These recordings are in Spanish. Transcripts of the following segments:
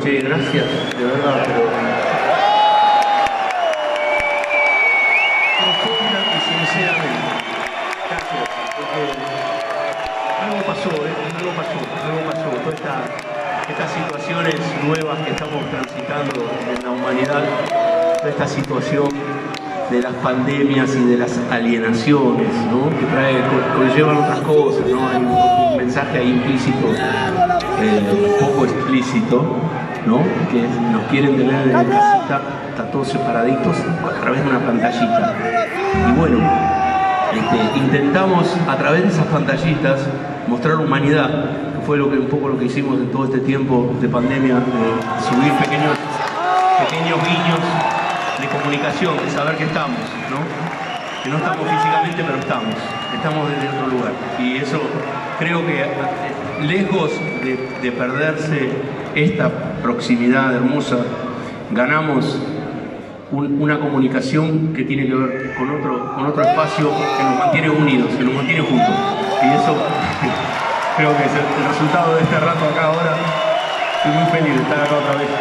che, gracias, de verdad, pero profunda y sinceramente. Gracias, porque algo pasó, algo pasó. Todas estas situaciones nuevas que estamos transitando en la humanidad, toda esta situación de las pandemias y de las alienaciones, ¿no? Que conllevan otras cosas, ¿no? Hay un mensaje ahí implícito, poco explícito, ¿no? Que nos quieren tener en la casita, está todos separaditos a través de una pantallita. Y bueno, intentamos a través de esas pantallitas mostrar humanidad, que fue un poco lo que hicimos en todo este tiempo de pandemia, subir pequeños guiños de comunicación, de saber que estamos, ¿no? Que no estamos físicamente, pero estamos desde otro lugar. Y eso creo que lejos de perderse esta proximidad hermosa, ganamos una comunicación que tiene que ver con otro espacio que nos mantiene unidos, que nos mantiene juntos. Y eso creo que es el resultado de este rato acá ahora. Estoy muy feliz de estar acá otra vez.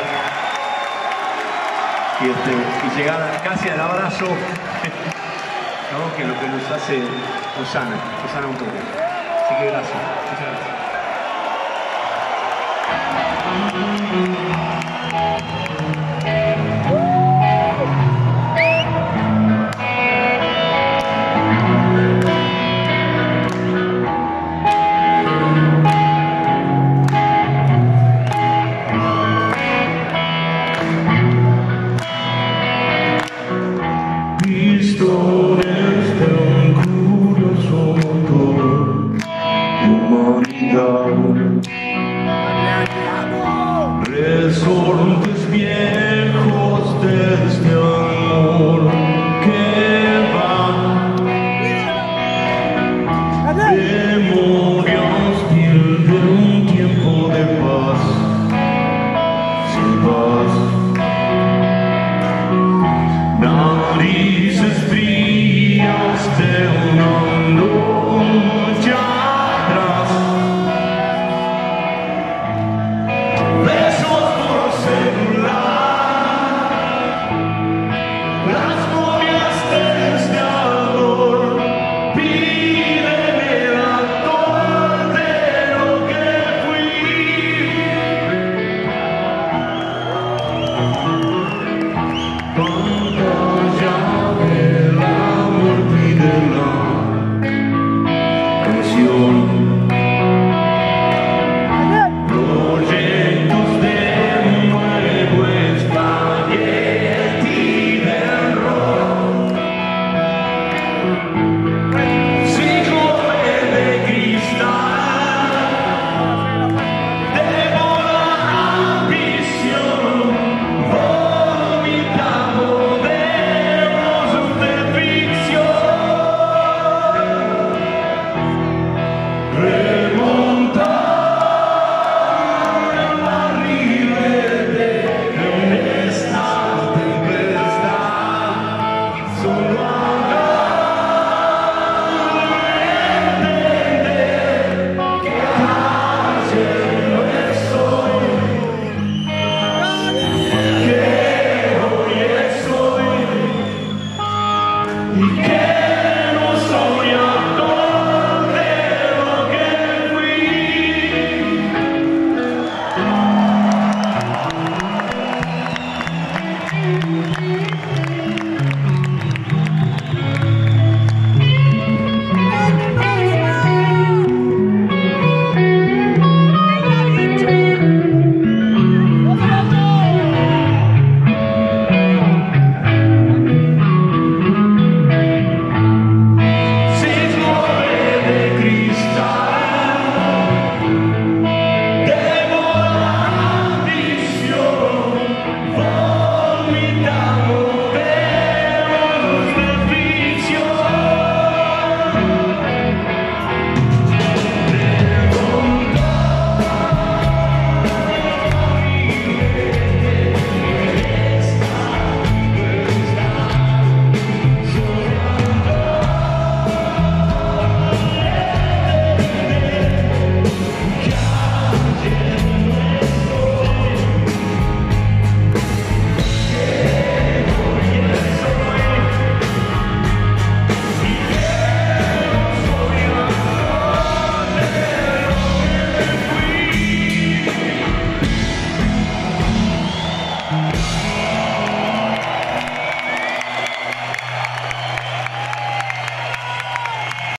Y llegar casi al abrazo, ¿no? Que lo que nos hace, nos sana un poco. Así que gracias, muchas gracias. Resortes viejos de este amor que va, memoria hostil de un tiempo de paz, sin paz, narices frías de un